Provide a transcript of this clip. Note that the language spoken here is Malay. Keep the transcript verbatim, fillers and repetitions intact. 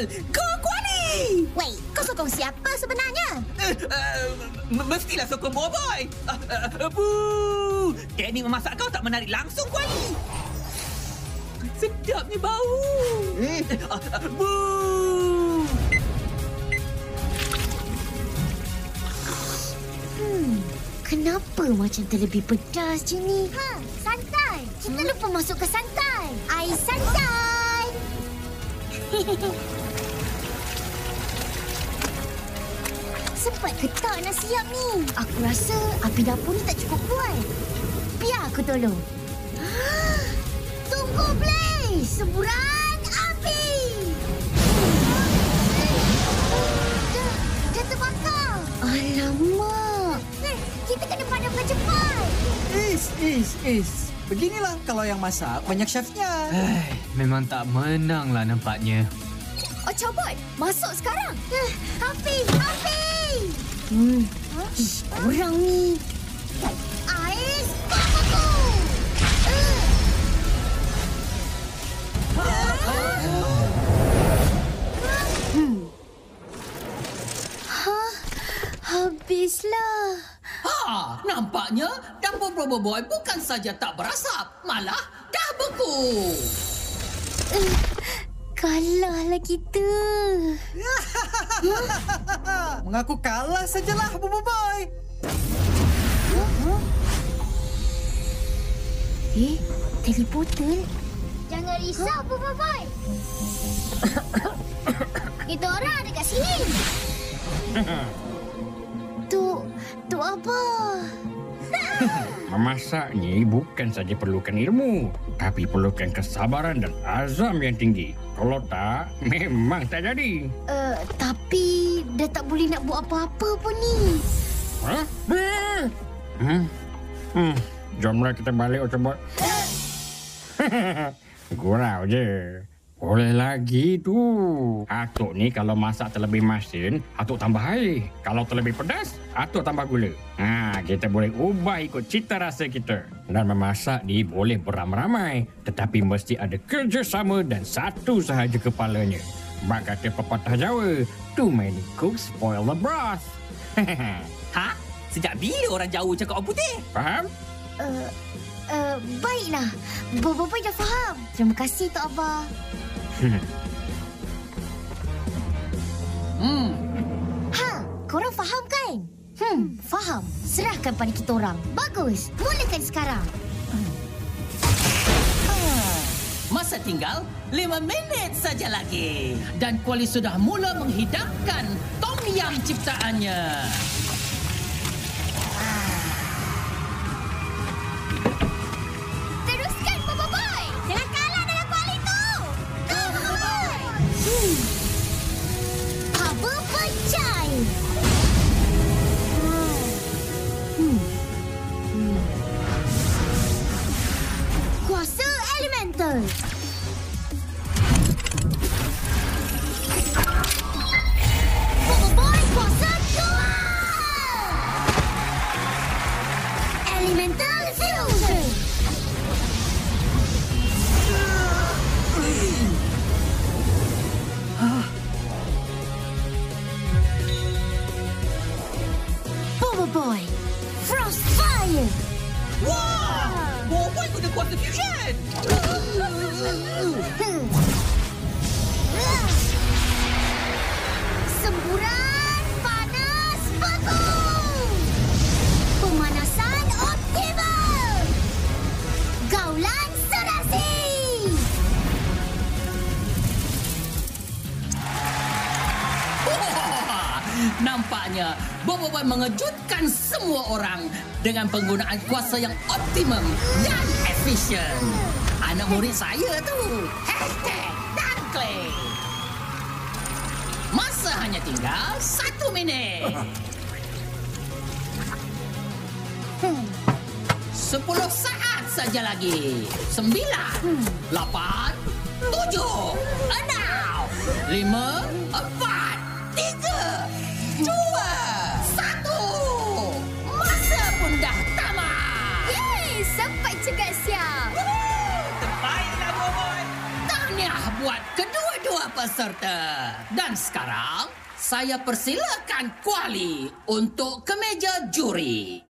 Betul! Gol Kuali! Wait, kau sokong siapa sebenarnya? Uh, uh, mestilah sokong Boboiboy. Uh, uh, uh, Buu! Teknik memasak kau tak menarik langsung, Kuali. Sedapnya bau. Eh. Uh, uh, Buu! Hmm, kenapa macam terlebih pedas je ni? Ha, santan. Kita hmm? lupa masukkan santan. Air santan. Sempat ke tak nak siap ni? Aku rasa api dapur ni tak cukup kuat. Biar aku tolong. Tunggu, Blaze! Semburan api! Dah, dah terbakar. Alamak. Eh, kita kena padamkan cepat. Is, is, is. Beginilah kalau yang masak banyak chefnya. Eh, memang tak menanglah nampaknya. Oh, Cobot, masuk sekarang. Eh, api, api! Hmm, ish, kurang ni. Ais, bakaku! Uh. Hmm. Hah, habislah. Ha, nampaknya dapur Boboiboy bukan saja tak berasap, malah dah beku. Uh, kalahlah kita. Mengaku kalah sajalah, Boboiboy. Huh? Eh, teleporter? Jangan risau, Boboiboy. Kita orang ada kat sini. Tuk, Tuk Abah. Memasak ni bukan saja perlukan ilmu, tapi perlukan kesabaran dan azam yang tinggi. Kalau tak, memang tak jadi. Uh, tapi dah tak boleh nak buat apa-apa pun ni. Hah? Hmm? Hmm. Jomlah kita balik, Ocobot. Gurau je. Boleh lagi tu. Atuk ni kalau masak terlebih masin, atuk tambah air. Kalau terlebih pedas, atuk tambah gula. Ha, kita boleh ubah ikut cita rasa kita. Dan memasak ni boleh beramai-ramai, tetapi mesti ada kerjasama dan satu sahaja kepalanya. Bak kata pepatah Jawa, too many cooks spoil the broth. Ha? Sejak bila orang Jawa cakap orang putih? Faham? Uh, uh, baiklah. Boboiboy dah faham. Terima kasih, Tok Abah. Hmm. Ha, korang faham kan? Hmm, faham. Serahkan pada kita orang. Bagus. Mulakan sekarang. Masa tinggal lima minit saja lagi. Dan Kuali sudah mula menghidangkan tom yam ciptaannya. Teruskan, Boboiboy. Jangan kalah dengan Kuali tu. Go, Boboiboy. Hmm. Haba pecah. Hmm. Hmm. Kuasa elemental. Boboiboy kuasa dua. Elemental fusion. Boboiboy frost fire. Wah! Boboiboy guna kuasa fusion! Hmm. Semburan panas beku. Pemanasan optimal. Gaulan serasi. Nampaknya Boboiboy mengejutkan semua orang dengan penggunaan kuasa yang optimum dan efisien. Anak murid saya tu. Hashtag Dunkling. Masa hanya tinggal satu minit. Sepuluh saat saja lagi. Sembilan, lapan, tujuh, enam, lima, empat, tiga, dua, satu. Masa pun dah tamat. Yeay, sampai juga siap. Terbaiklah, Boboiboy! Tahniah buat kedua-dua peserta. Dan sekarang, saya persilakan Kuali untuk ke meja juri.